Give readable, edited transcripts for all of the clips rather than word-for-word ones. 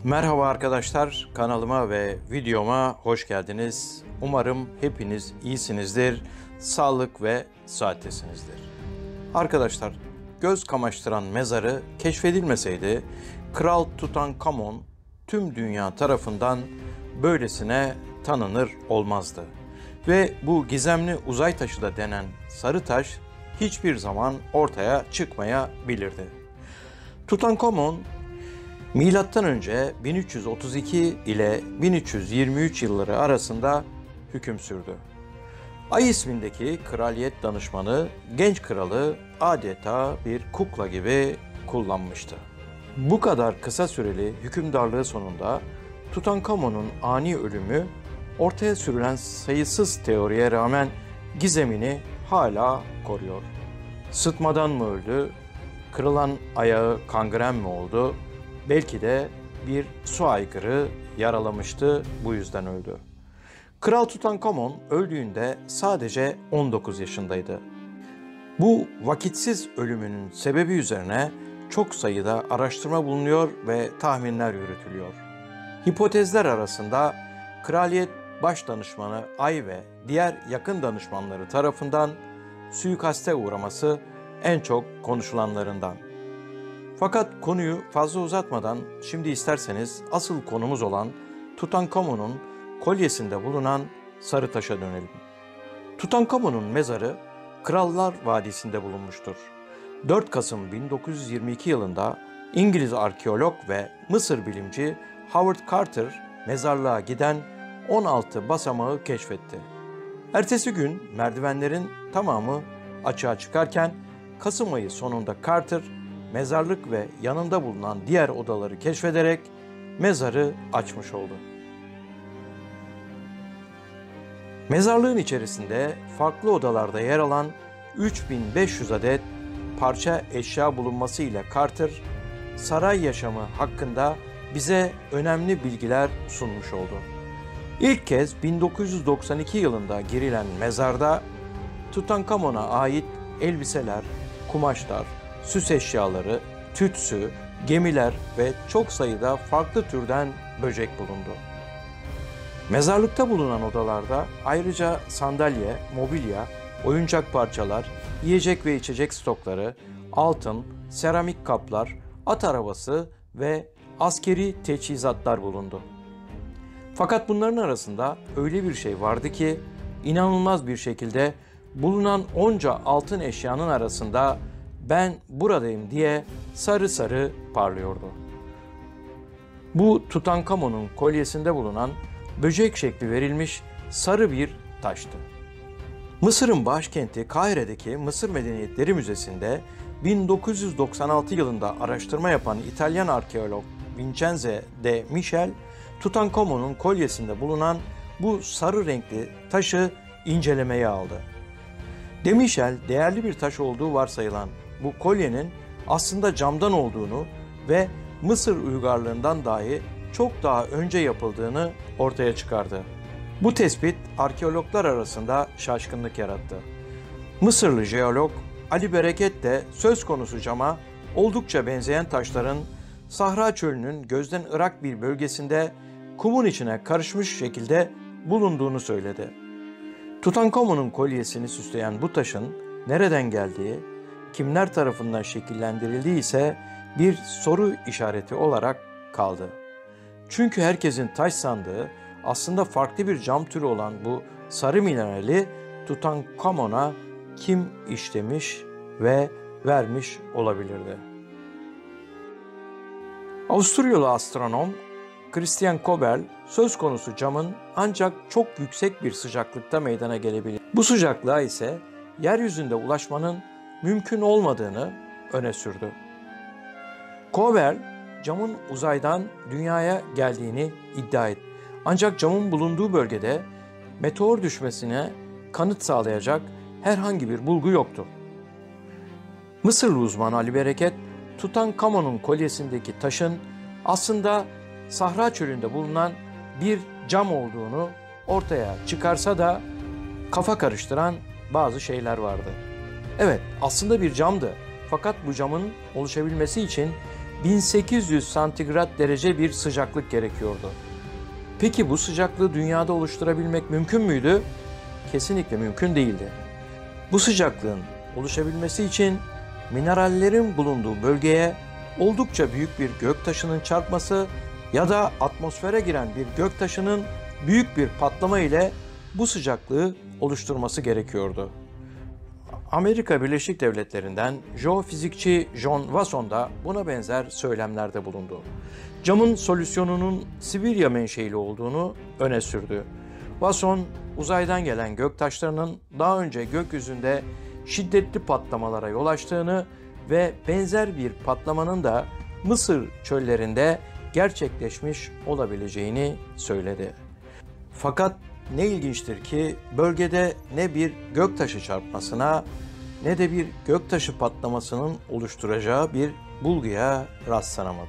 Merhaba arkadaşlar, kanalıma ve videoma hoş geldiniz. Umarım hepiniz iyisinizdir, sağlık ve sıhhattesinizdir. Arkadaşlar, göz kamaştıran mezarı keşfedilmeseydi, Kral Tutankamon tüm dünya tarafından böylesine tanınır olmazdı. Ve bu gizemli uzay taşı da denen sarı taş hiçbir zaman ortaya çıkmayabilirdi. Tutankamon, Milattan önce 1332 ile 1323 yılları arasında hüküm sürdü. Ay ismindeki kraliyet danışmanı genç kralı adeta bir kukla gibi kullanmıştı. Bu kadar kısa süreli hükümdarlığı sonunda Tutankamon'un ani ölümü ortaya sürülen sayısız teoriye rağmen gizemini hala koruyor. Sıtmadan mı öldü? Kırılan ayağı kangren mi oldu? Belki de bir su aygırı yaralamıştı, bu yüzden öldü. Kral Tutankamon öldüğünde sadece 19 yaşındaydı. Bu vakitsiz ölümünün sebebi üzerine çok sayıda araştırma bulunuyor ve tahminler yürütülüyor. Hipotezler arasında kraliyet başdanışmanı Ay ve diğer yakın danışmanları tarafından suikaste uğraması en çok konuşulanlarından. Fakat konuyu fazla uzatmadan şimdi isterseniz asıl konumuz olan Tutankamon'un kolyesinde bulunan sarı taşa dönelim. Tutankamon'un mezarı Krallar Vadisi'nde bulunmuştur. 4 Kasım 1922 yılında İngiliz arkeolog ve Mısır bilimci Howard Carter mezarlığa giden 16 basamağı keşfetti. Ertesi gün merdivenlerin tamamı açığa çıkarken Kasım ayı sonunda Carter mezarlık ve yanında bulunan diğer odaları keşfederek mezarı açmış oldu. Mezarlığın içerisinde farklı odalarda yer alan 3500 adet parça eşya bulunması ile Carter, saray yaşamı hakkında bize önemli bilgiler sunmuş oldu. İlk kez 1992 yılında girilen mezarda Tutankamon'a ait elbiseler, kumaşlar, süs eşyaları, tütsü, gemiler ve çok sayıda farklı türden böcek bulundu. Mezarlıkta bulunan odalarda ayrıca sandalye, mobilya, oyuncak parçalar, yiyecek ve içecek stokları, altın, seramik kaplar, at arabası ve askeri teçhizatlar bulundu. Fakat bunların arasında öyle bir şey vardı ki inanılmaz bir şekilde bulunan onca altın eşyanın arasında "Ben buradayım" diye sarı sarı parlıyordu. Bu Tutankamon'un kolyesinde bulunan böcek şekli verilmiş sarı bir taştı. Mısır'ın başkenti Kahire'deki Mısır Medeniyetleri Müzesi'nde 1996 yılında araştırma yapan İtalyan arkeolog Vincenzo de Michel, Tutankamon'un kolyesinde bulunan bu sarı renkli taşı incelemeye aldı. De Michel, değerli bir taş olduğu varsayılan bu kolyenin aslında camdan olduğunu ve Mısır uygarlığından dahi çok daha önce yapıldığını ortaya çıkardı. Bu tespit arkeologlar arasında şaşkınlık yarattı. Mısırlı jeolog Ali Bereket de söz konusu cama oldukça benzeyen taşların Sahra Çölü'nün gözden ırak bir bölgesinde kumun içine karışmış şekilde bulunduğunu söyledi. Tutankamon'un kolyesini süsleyen bu taşın nereden geldiği, kimler tarafından şekillendirildiği ise bir soru işareti olarak kaldı. Çünkü herkesin taş sandığı aslında farklı bir cam türü olan bu sarı minerali Tutankamon'a kim işlemiş ve vermiş olabilirdi? Avusturyalı astronom Christian Koberl söz konusu camın ancak çok yüksek bir sıcaklıkta meydana gelebilir. Bu sıcaklığa ise yeryüzünde ulaşmanın mümkün olmadığını öne sürdü. Koberl, camın uzaydan dünyaya geldiğini iddia etti. Ancak camın bulunduğu bölgede meteor düşmesine kanıt sağlayacak herhangi bir bulgu yoktu. Mısırlı uzman Ali Bereket, Tutankamon'un kolyesindeki taşın aslında Sahra Çölü'nde bulunan bir cam olduğunu ortaya çıkarsa da kafa karıştıran bazı şeyler vardı. Evet, aslında bir camdı. Fakat bu camın oluşabilmesi için 1800 santigrat derece bir sıcaklık gerekiyordu. Peki bu sıcaklığı dünyada oluşturabilmek mümkün müydü? Kesinlikle mümkün değildi. Bu sıcaklığın oluşabilmesi için minerallerin bulunduğu bölgeye oldukça büyük bir göktaşının çarpması ya da atmosfere giren bir göktaşının büyük bir patlama ile bu sıcaklığı oluşturması gerekiyordu. Amerika Birleşik Devletleri'nden jeofizikçi John Wasson da buna benzer söylemlerde bulundu. Camın solüsyonunun Sibirya menşeili olduğunu öne sürdü. Wasson, uzaydan gelen göktaşlarının daha önce gökyüzünde şiddetli patlamalara yol açtığını ve benzer bir patlamanın da Mısır çöllerinde gerçekleşmiş olabileceğini söyledi. Fakat ne ilginçtir ki bölgede ne bir göktaşı çarpmasına ne de bir göktaşı patlamasının oluşturacağı bir bulguya rastlanamadı.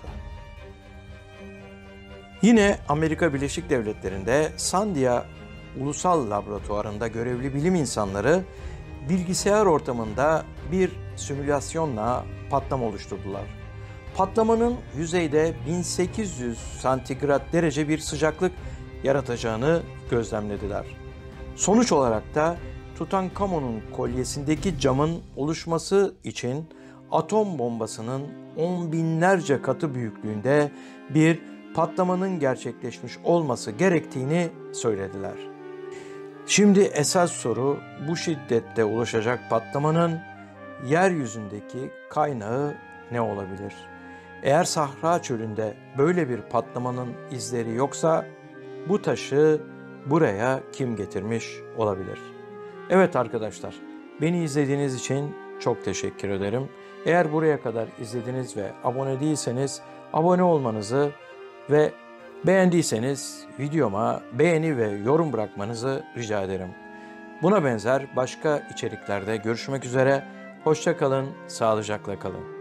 Yine Amerika Birleşik Devletleri'nde Sandia Ulusal Laboratuvarı'nda görevli bilim insanları bilgisayar ortamında bir simülasyonla patlama oluşturdular. Patlamanın yüzeyde 1800 santigrat derece bir sıcaklık yaratacağını gözlemlediler. Sonuç olarak da Tutankamon'un kolyesindeki camın oluşması için atom bombasının 10 binlerce katı büyüklüğünde bir patlamanın gerçekleşmiş olması gerektiğini söylediler. Şimdi esas soru, bu şiddette oluşacak patlamanın yeryüzündeki kaynağı ne olabilir? Eğer Sahra Çölü'nde böyle bir patlamanın izleri yoksa bu taşı buraya kim getirmiş olabilir? Evet arkadaşlar, beni izlediğiniz için çok teşekkür ederim. Eğer buraya kadar izlediniz ve abone değilseniz abone olmanızı ve beğendiyseniz videoma beğeni ve yorum bırakmanızı rica ederim. Buna benzer başka içeriklerde görüşmek üzere. Hoşça kalın, sağlıcakla kalın.